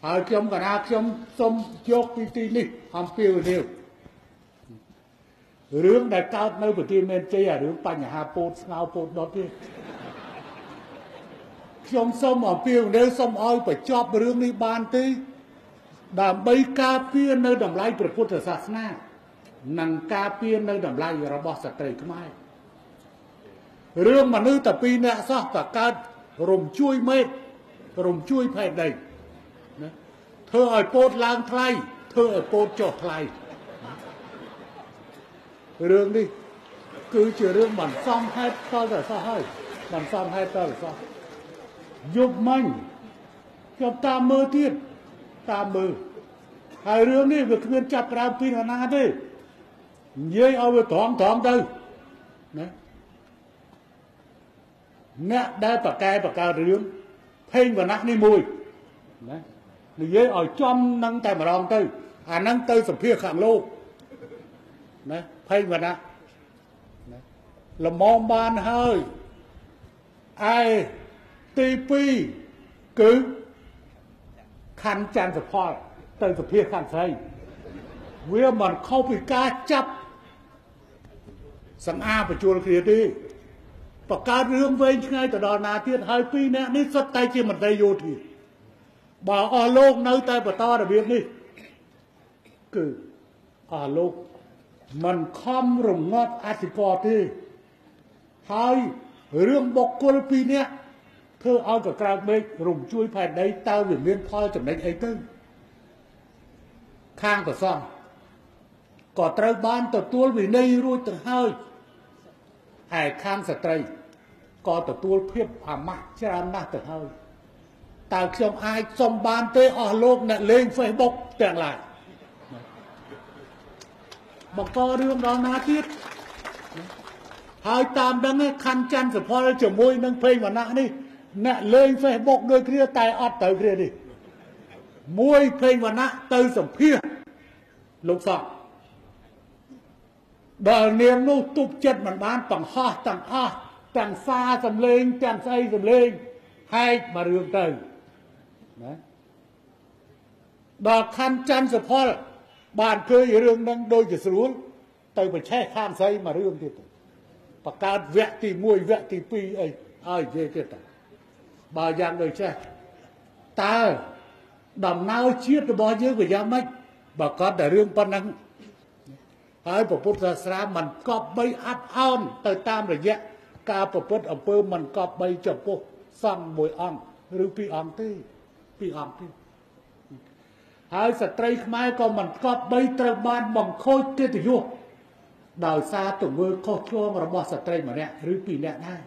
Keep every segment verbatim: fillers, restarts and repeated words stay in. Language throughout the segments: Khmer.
ហើយខ្ញុំកណាខ្ញុំសូមយកពីទីនេះអំពីវនីវរឿងដែលកើតនៅប្រទេសមានជ័យអារឿងបញ្ហាពោតស្ងោពោតដុតទេខ្ញុំសូមអំពីវនីវសូមឲ្យបញ្ចប់រឿងនេះបានទេដើម្បីការពារនៅតម្លៃព្រះពុទ្ធសាសនានិងការពារនៅតម្លៃរបស់ស្ត្រីខ្មែររឿងមនុស្សតែពីរនាក់សោះក៏កើតរំជួយមេឃរំជួយផែនដីណាធ្វើឲ្យពោតឡើងថ្លៃធ្វើឲ្យពោតចុះថ្លៃរឿងនេះគឺជារឿងមិនសមហេតុតតែសោះហើយមិនសមហេតុតតែសោះយប់មិញខ្ញុំតាមមើលទៀតតាមមើលហើយរឿងនេះវាគ្មានចាប់ក្រៅពីណាទេនិយាយឲ្យវាត្រង់ត្រង់ទៅណាអ្នកដែលបកកែបកកើតរឿងភេងវណ្ណៈនេះមួយណានិយាយឲ្យចំនឹងតែម្ដងទៅអាហ្នឹងទៅសភាខាងលោកណាភេងវណ្ណៈណាល្មមបានហើយឯទីពីរគឺខណ្ឌច័ន្ទសផលទៅសភាខាងស្រីវាមិនខុសពីការចាប់សង្អាបញ្ចូលគ្នាទេបកកើតរឿងវែងឆ្ងាយទៅដល់ណាទៀតហើយពីរនាក់នេះសុទ្ធតែជាមន្ត្រីយោធាបើអស់លោកនៅតែបន្តរបៀបនេះគឺអស់លោកមិនខំរងាត់អធិការទេហើយរឿងបុគ្គលពីរនាក់ធ្វើឲ្យកក្រៅមេឃរំជួយផែនដីតើវាមានផលចំណេញអីទៅខាងប្រសងក៏ត្រូវបានទទួលវិន័យរួចទៅហើយហើយខាងស្ត្រីក៏ទទួលភាពអាម៉ាស់ច្រើនណាស់ទៅហើយតើខ្ញុំអាចសុំបានទេអស់លោកអ្នកលេង Facebook ទាំងឡាយបង្ករឿងដល់ណាទៀតហើយតាមដឹងខណ្ឌច័ន្ទសផលជាមួយនឹងភេងវណ្ណៈនេះអ្នកលេង Facebook ដូចគ្នាតែអត់ទៅគ្នានេះមួយភេងវណ្ណៈទៅសម្ភាសលោកសក់ដល់នាងនោះទប់ចិត្តមិនបានបង្ហោះទាំងអស់ទាំងសារសម្លេងទាំងស្អីសម្លេងហែកមករឿងទៅណាដល់ខណ្ឌច័ន្ទសផលបានឃើញរឿងហ្នឹងដូចជាស្រួលទៅប្រឆេះខាងស្អីមករឿងទៀតបង្កើតវគ្គទីមួយវគ្គទីពីរអីឲ្យនិយាយទៀតតើបើយ៉ាងដូចចេះតើដំណើរជាតិរបស់យើងវាយ៉ាងម៉េចបើគាត់តែរឿងប៉ុណ្ណឹងហើយពុទ្ធសាសនាមិនកប់បីអាប់អោនទៅតាមរយៈការប្រព្រឹត្តអំពើមិនកប់បីចំពោះសង្ឃមួយអង្គឬពីរអង្គទេពីរអង្គទេហើយស្ត្រីខ្មែរក៏មិនកប់បីត្រូវបានបង្ខូចកិត្តិយសដោយសារទង្វើខុសឆ្គងរបស់ស្ត្រីម្នាក់ឬពីរនាក់ដែរ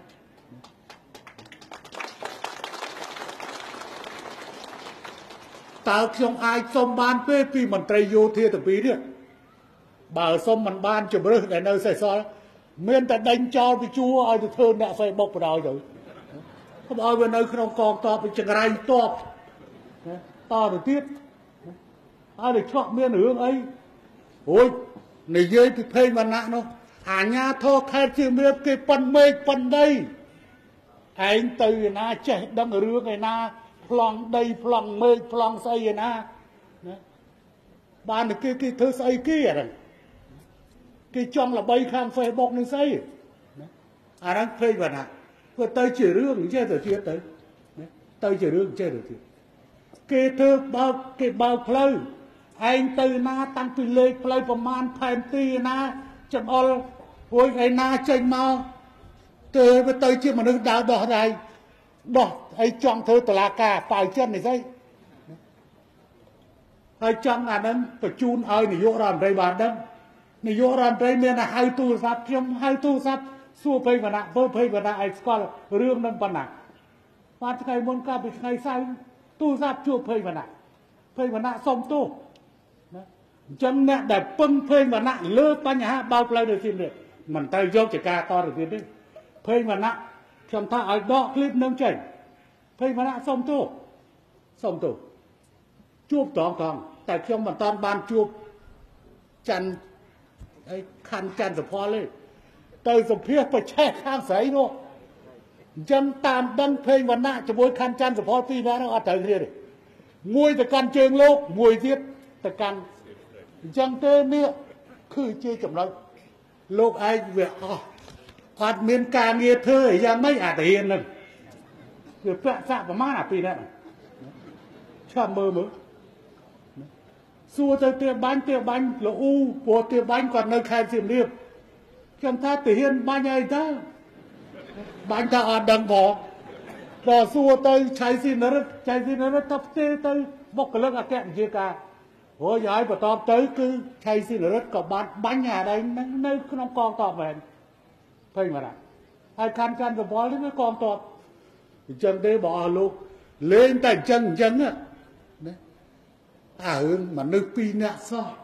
តើខ្ញុំអាចសុំបានទេពីមន្ត្រីយោធាទាំងពីរនេះបើសុំមិនបានជំរឿសដែលនៅសេសសល់មានតែដេញចោលពីជួរឲ្យទៅធ្វើអ្នក Facebook បដ ாய் ទៅកុំឲ្យវានៅក្នុងកងទ័ពចង្រៃទ័ពតទៅទៀតហើយទៅឆ្លោះមានរឿងអីអូយនិយាយពីភេងវណ្ណៈនោះអាញាធរខេត្តជាមៀបគេប៉ុនមេឃប៉ុនដីឯងទៅឯណាចេះដឹងរឿងឯណាប្លង់ដីប្លង់មេឃប្លង់ស្អីឯណាណាបានតែគេគេធ្វើស្អីគេអាហ្នឹងគេចង់ល្បីខាង Facebook នឹងស្អីណាអាហ្នឹងភេងវណ្ណៈវាទៅជារឿងចេះទៅទៀតទៅណាទៅជារឿងចេះទៅទៀតគេធ្វើបើកគេបើកផ្លូវឯងទៅណាតាំងពីលេខផ្លូវប្រមាណផែនទីណាចង្អុលរួចឯណាចេញមកទៅវាទៅជាមនុស្សដើរដោះដៃដោះអីចង់ធ្វើតឡាការប៉ៅចិននេះស្អីហើយចង់អាហ្នឹងបញ្ជូនឲ្យនាយករដ្ឋមន្ត្រីបានដឹងនាយករដ្ឋមន្ត្រីមានតែហៅទូរស័ព្ទខ្ញុំហៅទូរស័ព្ទសួរភេងវណ្ណៈបើភេងវណ្ណៈឲ្យស្គាល់រឿងហ្នឹងប៉ុណ្ណាបាទថ្ងៃមុនកាលពីថ្ងៃសៅរ៍ទូរស័ព្ទជួបភេងវណ្ណៈភេងវណ្ណៈសុំទោសណាអញ្ចឹងអ្នកដែលពឹងភេងវណ្ណៈលើបញ្ហាបើកផ្លូវទៅទីនេះមិនត្រូវយកជាការតទៅទៀតទេភេងវណ្ណៈខ្ញុំថាឲ្យដកឃ្លីបនឹងចេញភេងវណ្ណៈសុំទោសសុំទោសជួបត្រង់ត្រង់តែខ្ញុំមិនតាន់បានជួបច័ន្ទអីខណ្ឌច័ន្ទសផលទេទៅសម្ភាសប្រឆេះខាងស្រីនោះអញ្ចឹងតាមដឹងភេងវណ្ណៈជាមួយខណ្ឌច័ន្ទសផលពីរនាក់នោះអត់ត្រូវគ្នាទេមួយទៅកាន់ជើងលោកមួយទៀតទៅកាន់អញ្ចឹងទេនេះគឺជាចំណុចលោកឯងវាអស់អត់មានការងារធ្វើយ៉ាងម៉េចអាទាហានហ្នឹងវាពាក់សាក់ប្រមាណអាពីរនេះឆាប់មើលមើលសួរទៅទាបាញ់ទាបាញ់លអ៊ូព្រោះទាបាញ់គាត់នៅខេត្តសៀមរាបខ្ញុំថាទាហានបាញ់អីទៅបាញ់ថាអត់ដឹងផងដល់សួរទៅឆៃស៊ីនរិទ្ធឆៃស៊ីនរិទ្ធទៅផ្ទេទៅបុគ្គលិកអគ្គវិជាការរួចហើយបន្ទាប់ទៅគឺឆៃស៊ីនរិទ្ធក៏បានបាញ់អាដែងហ្នឹងនៅក្នុងកងទ័ពវិញឃើញមកហើយខាន់កាន់សវល់នេះវាកងទ័ពអញ្ចឹងទេបងអស់លោកលេងតែអញ្ចឹងអញ្ចឹងណាអារឿងមនុស្សពីរនាក់សោះ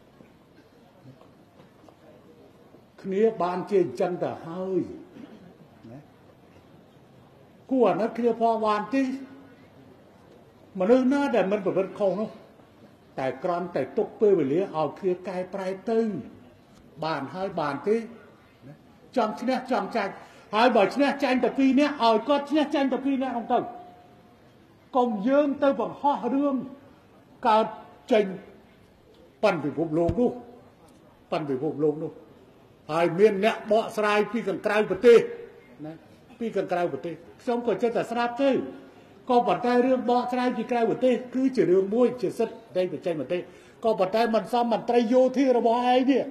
គ្នាបានជាអញ្ចឹងទៅហើយណាគួរអានោះគ្នាផងបានទីមនុស្សណាដែលមិនប្រព្រឹត្តខុសនោះតែក្រំតែទុកពេលវេលាឲ្យគ្នាកែប្រែទៅបានហើយបានទេចង់ឈ្នះចង់ចាញ់ហើយបើឈ្នះចាញ់តែពីរនាក់ឲ្យគាត់ឈ្នះចាញ់តែពីរនាក់ហ្នឹងទៅកុំយើងទៅបង្ហោះរឿងកើតចេញប៉ាន់ពិភពលោកនោះប៉ាន់ពិភពលោកនោះហើយមានអ្នកបកស្រាយពីខាងក្រៅប្រទេសណាពីខាងក្រៅប្រទេសខ្ញុំក៏ចិត្តតែស្រាប់ទេក៏ប៉ុន្តែរឿងបកស្រាយពីក្រៅប្រទេសគឺជារឿងមួយជាសិទ្ធិនៃបច្ចេកទេសក៏ប៉ុន្តែមិនសមមន្ត្រីយោធារបស់ឯងនេះ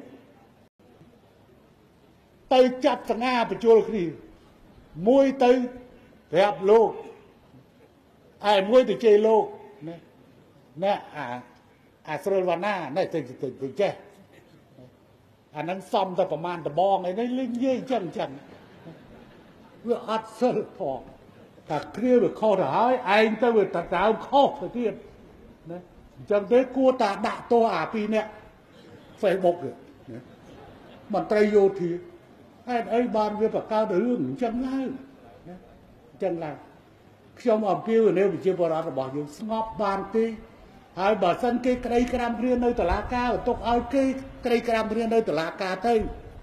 ទៅចាប់សង្ហាបញ្ជុលគ្នាមួយទៅប្រាប់លោកឯមួយទៅជេរលោកណាណែអាអាស្រួលវណ្ណាណែទៅទៅចេះអាហ្នឹងសំតែប្រមាណដបងអីនេះលេងនិយាយអញ្ចឹងអញ្ចឹងវាអត់សិលផងតែគ្រាវាខុសទៅហើយឯងទៅវាតើខុសទៅទៀតណាអញ្ចឹងទេគួរតែដាក់ទោសអាពីរនាក់ Facebook នេះមន្ត្រីយោធាហេតុអីបានវាបង្កើតរឿងអញ្ចឹងឡើងណាអញ្ចឹងឡើងខ្ញុំអំពាវនាវប្រជាពលរដ្ឋរបស់យើងស្ងប់បានទេហើយបើសិនគេក្តីក្រាមគ្រានៅតុលាការបន្ទុកឲ្យគេក្តីក្រាមគ្រានៅតុលាការទៅ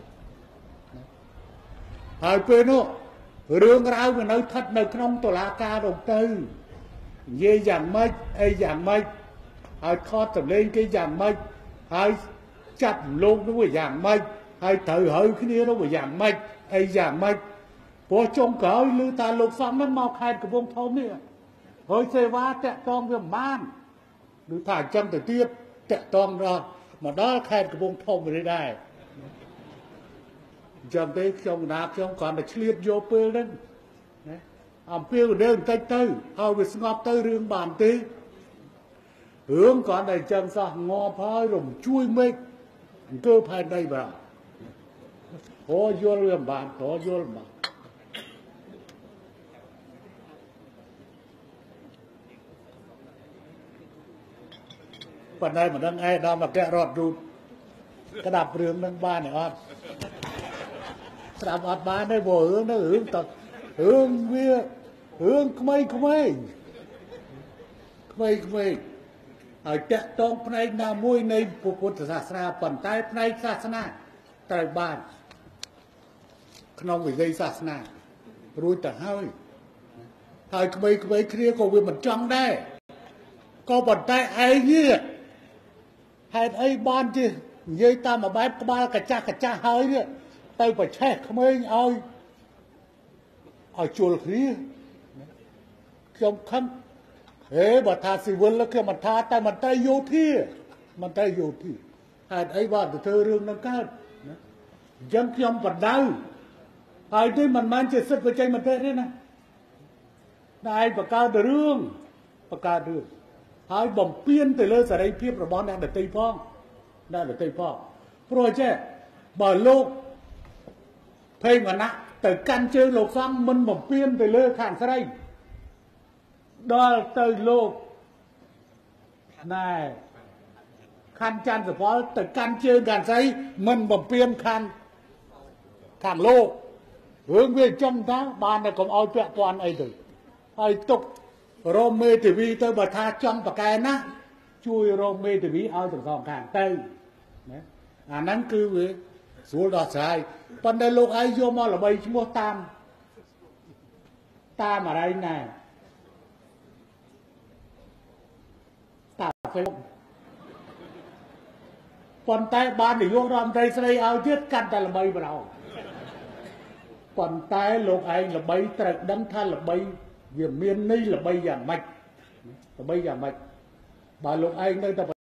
ហើយពេលនោះរឿងរ៉ាវវានៅស្ថិតនៅក្នុងតុលាការនោះទៅនិយាយយ៉ាងម៉េចអីយ៉ាងម៉េចហើយខត់សម្លេងគេយ៉ាងម៉េចហើយចាប់លោកនោះយ៉ាងម៉េចហើយត្រូវហើយគ្នានោះយ៉ាងម៉េចអីយ៉ាងម៉េចព្រោះចុងក្រោយឮថាលោកសំនឹងមកខេត្តកំពង់ធំនេះហើយសេវាតាក់តងវាមិនបានឬថាអញ្ចឹងទៅទៀតតាក់តងដល់មកដល់ខេត្តកំពង់ធំនេះដែរអញ្ចឹងទេខ្ញុំណាខ្ញុំគ្រាន់តែឆ្លៀតយកពេលហ្នឹងណាអំពីវនៅបន្តិចទៅឲ្យវាស្ងប់ទៅរឿងបានទេរឿងគ្រាន់តែអញ្ចឹងសោះងាប់ហើយរំជួយមេឃអង្គើផែនដីបាទអូយល់វាមិនបានអូយល់មិនបានប៉ុន្តែមិនដឹងឯដល់មកកែរត់រូបក្តាប់រឿងនឹងបានទេអត់ស្ដាប់អត់បានទេព្រោះរឿងនោះរឿងតរឿងវារឿងក្មេងក្មេងក្មេងក្មេងហើយតាក់តងផ្នែកណាមួយនៃពុទ្ធសាសនាប៉ុន្តែផ្នែកសាសនាត្រូវបានក្នុងវិស័យសាសនារួចទៅហើយហើយក្មេងក្មេងគ្នាក៏វាមិនចង់ដែរក៏ប៉ុន្តែឯងនេះហេតុអីបានជានិយាយតាមមួយបែបក្បាលកាចាស់កាចាស់ហើយនេះទៅប្រឆេះក្មេងឲ្យឲ្យជួលគ្នាខ្ញុំខំហេបើថាស៊ីវិលខ្ញុំមិនថាតែមន្ត្រីយោធាមន្ត្រីយោធាហេតុអីបានទៅធ្វើរឿងនឹងកើតណាអញ្ចឹងខ្ញុំបដៅហើយនេះមិនមែនជាសិទ្ធិបច្ចេកទេសទេណាតែឯងបង្កើតរឿងបង្កើតរឿងហើយបំពេញទៅលើសេរីភាពរបស់អ្នកដទៃផងអ្នកដទៃផងព្រោះចេះបើលោកភេងវណ្ណៈទៅកាន់ជើងលោកសំមិនបំពេញទៅលើខាងស្រីដល់ទៅលោកណែខាន់ច័ន្ទសផលទៅកាន់ជើងខាងស្រីមិនបំពេញខាងខាងលោករឿងវាចំថាបានតែកុំឲ្យពាក់ព័ន្ធអីទៅហើយទុករមមេធាវីទៅបើថាចង់ប្រកែណាជួយរមមេធាវីឲ្យទាំងសងខាងទៅណាអាហ្នឹងគឺវាស្រួលដោះស្រាយប៉ុន្តែលោកឯងយកមកល្បីឈ្មោះតាមតាមអរិញណាប៉ុន្តែបាននាយករដ្ឋមន្ត្រីស្រីឲ្យទៀតកាត់តែល្បីប្រោប៉ុន្តែលោកឯងល្បីត្រូវដឹងថាល្បីវាមានន័យល្បីយ៉ាងម៉េចល្បីយ៉ាងម៉េចបើលោកឯងនៅតែ